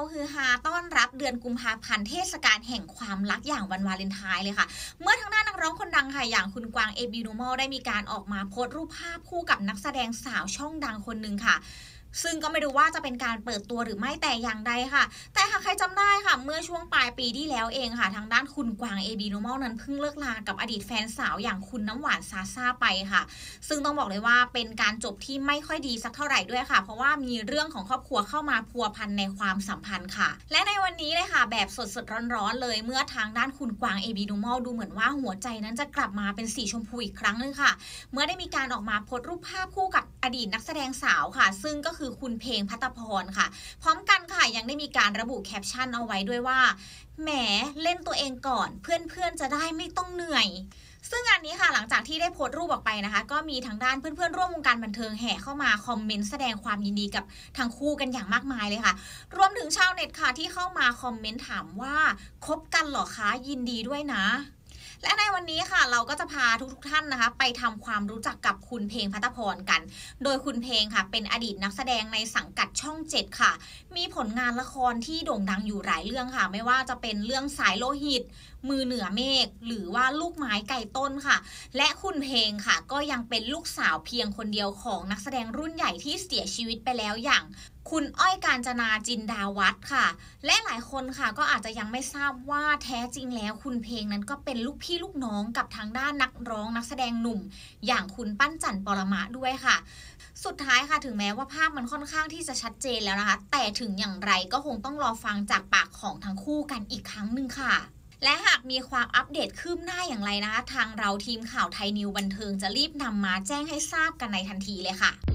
ฮือฮาต้อนรับเดือนกุมภาพันธ์เทศกาลแห่งความรักอย่างวันวาเลนไทน์เลยค่ะเมื่อทางด้านนักร้องคนดังค่ะอย่างคุณกวางAbnormalได้มีการออกมาโพสต์รูปภาพคู่กับนักแสดงสาวช่องดังคนหนึ่งค่ะซึ่งก็ไม่รู้ว่าจะเป็นการเปิดตัวหรือไม่แต่อย่างใดค่ะแต่หากใครจำได้ค่ะเมื่อช่วงปลายปีที่แล้วเองค่ะทางด้านคุณกวางAbnormalนั้นเพิ่งเลิกลากับอดีตแฟนสาวอย่างคุณน้ำหวานซาซ่าไปค่ะซึ่งต้องบอกเลยว่าเป็นการจบที่ไม่ค่อยดีสักเท่าไหร่ด้วยค่ะเพราะว่ามีเรื่องของครอบครัวเข้ามาพัวพันในความสัมพันธ์ค่ะและในวันนี้เลยค่ะแบบสดๆร้อนๆเลยเมื่อทางด้านคุณกวางAbnormalดูเหมือนว่าหัวใจนั้นจะกลับมาเป็นสีชมพูอีกครั้งนึงค่ะเมื่อได้มีการออกมาโพสต์รูปภาพคู่กับอดีตนักแสดงสาวค่ะซึ่งก็คือคุณเพลงภัตพรค่ะพร้อมกันค่ะยังได้มีการระบุแคปชั่นเอาไว้ด้วยว่าแหมเล่นตัวเองก่อนเพื่อนๆจะได้ไม่ต้องเหนื่อยซึ่งงานนี้ค่ะหลังจากที่ได้โพสต์รูปออกไปนะคะก็มีทางด้านเพื่อนๆร่วมวงการบันเทิงแห่เข้ามาคอมเมนต์แสดงความยินดีกับทั้งคู่กันอย่างมากมายเลยค่ะรวมถึงชาวเน็ตค่ะที่เข้ามาคอมเมนต์ถามว่าคบกันเหรอคะยินดีด้วยนะและในวันนี้ค่ะเราก็จะพาทุกท่านนะคะไปทำความรู้จักกับคุณเพลงภัตพรกันโดยคุณเพลงค่ะเป็นอดีตนักแสดงในสังกัดช่อง7ค่ะมีผลงานละครที่โด่งดังอยู่หลายเรื่องค่ะไม่ว่าจะเป็นเรื่องสายโลหิตมือเหนือเมฆหรือว่าลูกไม้ไก่ต้นค่ะและคุณเพลงค่ะก็ยังเป็นลูกสาวเพียงคนเดียวของนักแสดงรุ่นใหญ่ที่เสียชีวิตไปแล้วอย่างคุณอ้อยกาญจนาจินดาวัฒน์ค่ะและหลายคนค่ะก็อาจจะยังไม่ทราบว่าแท้จริงแล้วคุณเพลงนั้นก็เป็นลูกพี่ลูกน้องกับทางด้านนักร้องนักแสดงหนุ่มอย่างคุณปั้นจันทร์ปรมะด้วยค่ะสุดท้ายค่ะถึงแม้ว่าภาพมันค่อนข้างที่จะชัดเจนแล้วนะคะแต่ถึงอย่างไรก็คงต้องรอฟังจากปากของทั้งคู่กันอีกครั้งหนึ่งค่ะและหากมีความอัปเดตคืบหน้าอย่างไรนะคะทางเราทีมข่าวไทยนิวบันเทิงจะรีบนำมาแจ้งให้ทราบกันในทันทีเลยค่ะ